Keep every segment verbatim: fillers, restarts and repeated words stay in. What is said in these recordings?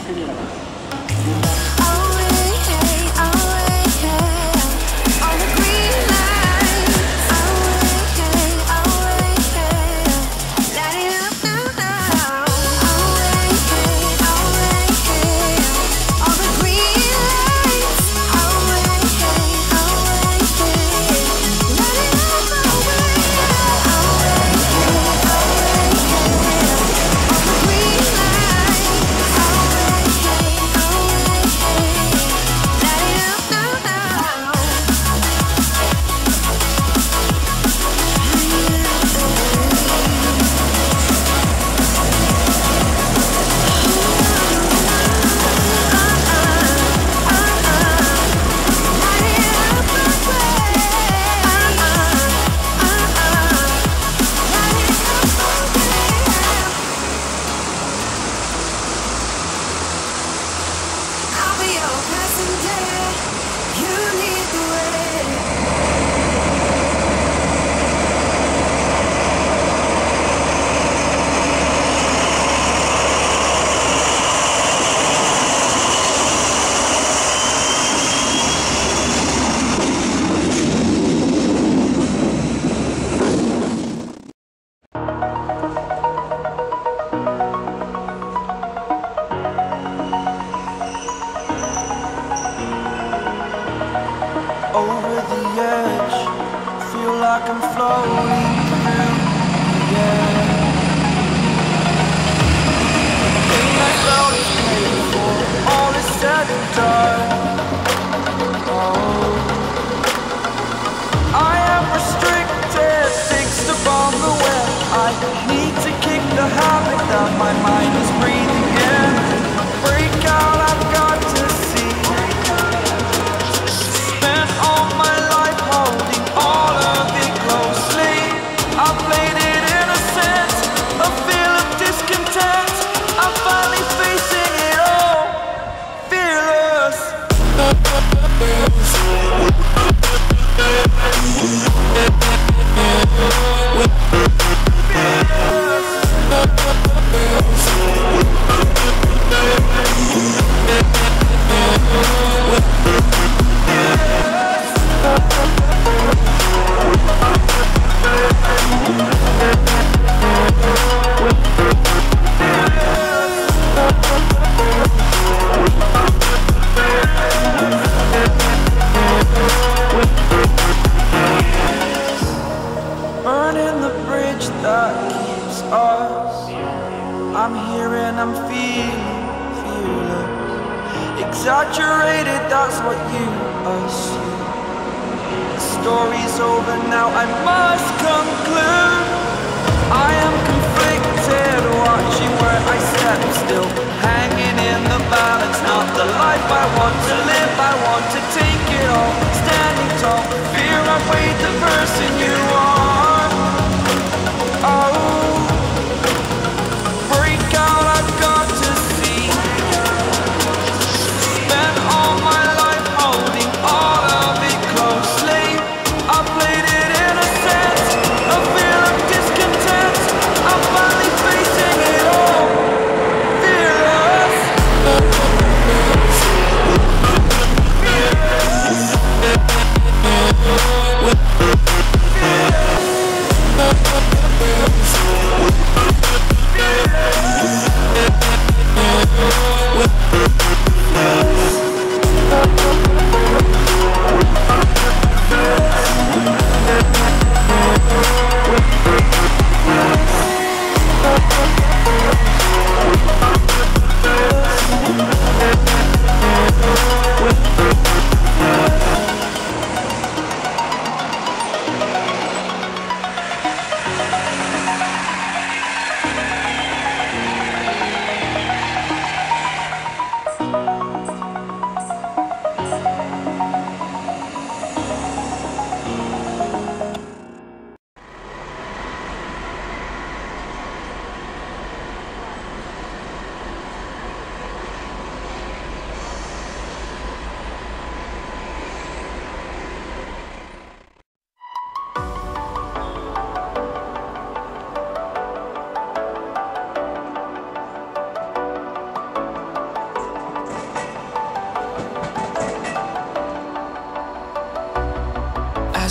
over the edge, feel like I'm floating through the air. Pain I felt is paid for, all is said and done. Oh, I am restricted, fixed upon the web. I need to kick the habit that my mind is breathing in. Break out, I've got to see. Spent all my life holding all of it closely. I played it innocent, a feel of discontent. I'm finally facing it all, fearless. Burning the bridge that keeps us. I'm here and I'm feeling fearless. Exaggerated, that's what you assume. The story's over now, I must conclude. I am conflicted, watching where I step still, hanging in the balance. Not the life I want to live, I want to take it all. Standing tall, fear I've weighed the person you are. Oh, break out, I've got to see. Spent all my life holding all of it closely. I played it innocent, a feel of discontent. I'm finally facing it all,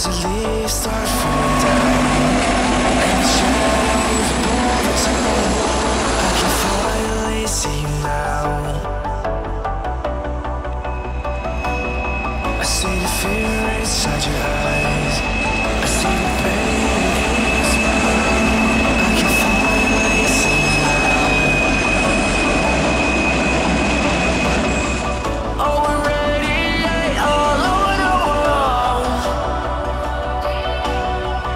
as the leaves start falling down, and the shadows born to I can finally see you now. I see the fear inside your eyes, I see the pain in your smile. I can finally see you now. Oh, we're ready, all over the world.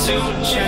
to change.